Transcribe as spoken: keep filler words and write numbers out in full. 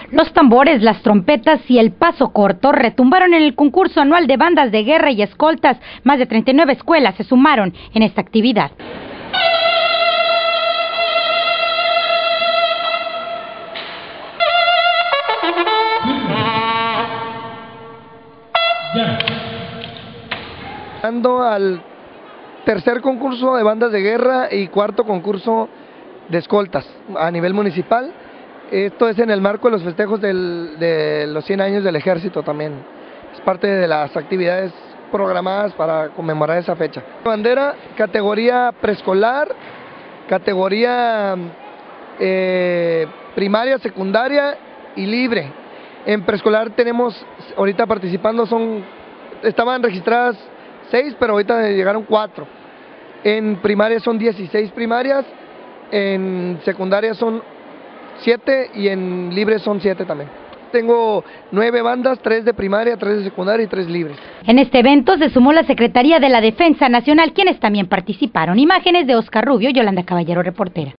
Los tambores, las trompetas y el paso corto retumbaron en el concurso anual de bandas de guerra y escoltas. Más de treinta y nueve escuelas se sumaron en esta actividad. Ando al tercer concurso de bandas de guerra y cuarto concurso de escoltas a nivel municipal. Esto es en el marco de los festejos del, de los cien años del ejército también. Es parte de las actividades programadas para conmemorar esa fecha. Bandera, categoría preescolar, categoría eh, primaria, secundaria y libre. En preescolar tenemos, ahorita participando, son estaban registradas seis, pero ahorita llegaron cuatro. En primaria son dieciséis primarias, en secundaria son siete y en libre son siete también. Tengo nueve bandas, tres de primaria, tres de secundaria y tres libres. En este evento se sumó la Secretaría de la Defensa Nacional, quienes también participaron. Imágenes de Oscar Rubio, Yolanda Caballero, reportera.